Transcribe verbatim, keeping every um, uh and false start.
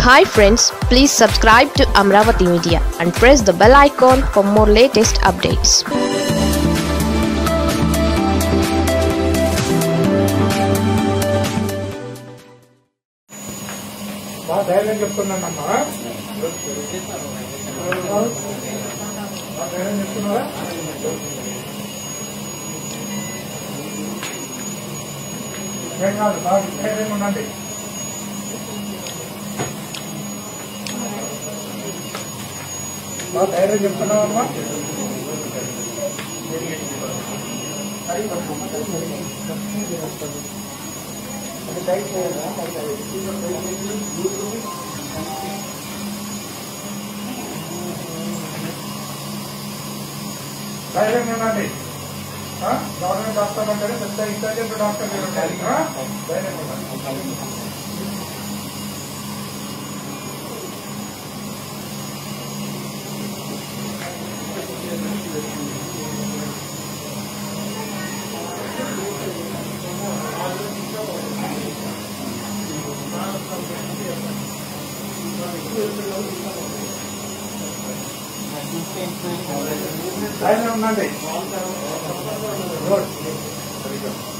Hi friends, please subscribe to Amaravathi Media and press the bell icon for more latest updates. ధైర్యం చెప్తున్నావమ్మా ధైర్యం ఉండండి. Government doctor అంటే పెద్ద intelligent doctor మీరు ఉండాలి. ధైర్యం ఉండండి. ధైర్యం ఉండండి.